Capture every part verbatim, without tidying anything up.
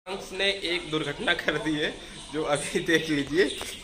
ने एक दुर्घटना कर दी है जो अभी देख लीजिए।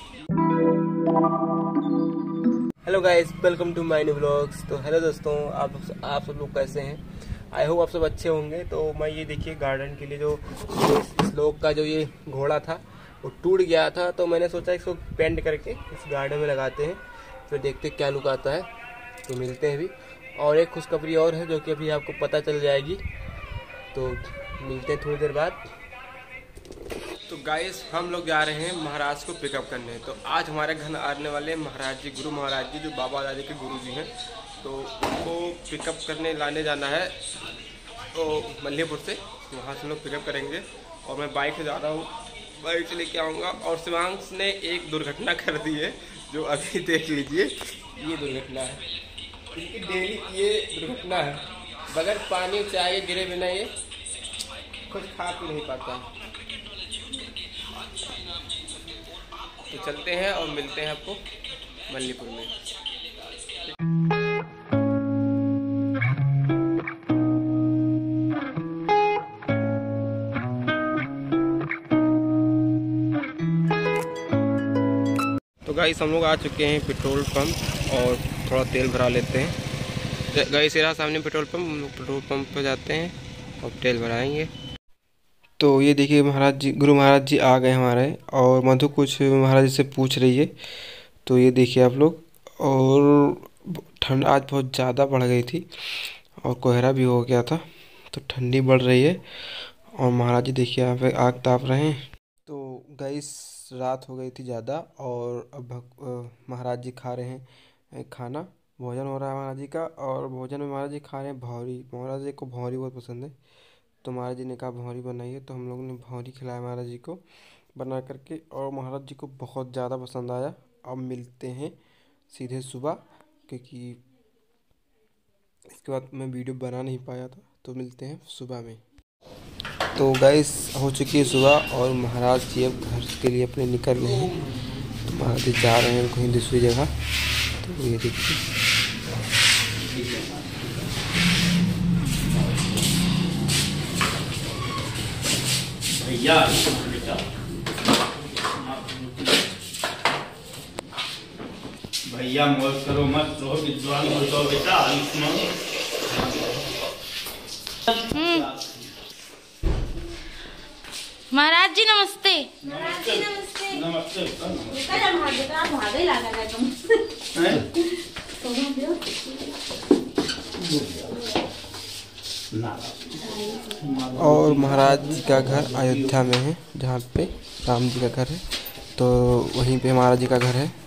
Hello guys, welcome to my new vlogs. तो हेलो दोस्तों, आप आप सब लोग कैसे हैं? आई होप आप सब अच्छे होंगे। तो मैं ये देखिए गार्डन के लिए जो इस लोग का जो ये घोड़ा था वो टूट गया था, तो मैंने सोचा इसको पेंट करके इस गार्डन में लगाते हैं, फिर देखते क्या लुक आता है। तो मिलते हैं अभी। और एक खुशखबरी और है जो कि अभी आपको पता चल जाएगी, तो मिलते हैं थोड़ी देर बाद। तो गाइस, हम लोग जा रहे हैं महाराज को पिकअप करने। तो आज हमारे घर आने वाले महाराज जी, गुरु महाराज जी जो बाबा दादी के गुरु जी हैं, तो उनको पिकअप करने लाने जाना है तो मल्लीपुर से। तो वहाँ से लोग पिकअप करेंगे और मैं बाइक से जा रहा हूँ, बाइक से लेके आऊँगा। और शिवांश ने एक दुर्घटना कर दी है जो अभी देख लीजिए। ये दुर्घटना है, इनकी डेली ये दुर्घटना है। बगैर पानी चाय गिरे बिना ये कुछ खा पी नहीं पाता। तो चलते हैं और मिलते हैं आपको मल्लीपुर में। तो गाइस, हम लोग आ चुके हैं पेट्रोल पंप और थोड़ा तेल भरा लेते हैं। गाइस, मेरा सामने पेट्रोल पंप, हम लोग पेट्रोल पंप पे जाते हैं और तेल भराएंगे। तो ये देखिए महाराज जी, गुरु महाराज जी आ गए हमारे, और मधु कुछ महाराज जी से पूछ रही है। तो ये देखिए आप लोग, और ठंड आज बहुत ज़्यादा बढ़ गई थी और कोहरा भी हो गया था, तो ठंडी बढ़ रही है। और महाराज जी देखिए यहाँ पे आग ताप रहे हैं। तो गाइस, रात हो गई थी ज़्यादा, और अब महाराज जी खा रहे हैं खाना, भोजन हो रहा है महाराज जी का। और भोजन में महाराज जी खा रहे हैं भौरी। महाराज जी को भौरी बहुत पसंद है, तो महाराज जी ने कहा भौरी बनाइए, तो हम लोगों ने भौरी खिलाया महाराज जी को बना करके, और महाराज जी को बहुत ज़्यादा पसंद आया। अब मिलते हैं सीधे सुबह, क्योंकि इसके बाद मैं वीडियो बना नहीं पाया था। तो मिलते हैं सुबह में। तो गाइस, हो चुकी है सुबह और महाराज जी अब घर के लिए अपने निकल रहे हैं। तो महाराज जी जा रहे हैं कहीं दूसरी जगह। तो ये देखिए, भैया भैया मौज करो मत, रहो विद्वान हो जाओ बेटा। आयुष्मान महाराज जी नमस्ते। महाराज जी नमस्ते। नमस्ते और महाराज जी का घर अयोध्या में है, जहाँ पे राम जी का घर है, तो वहीं पे महाराज जी का घर है।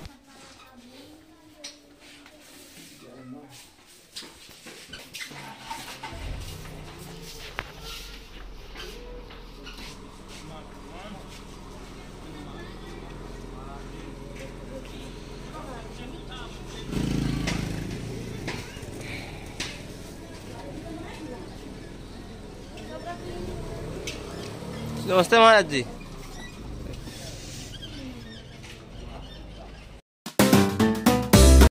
नमस्ते महाराज जी।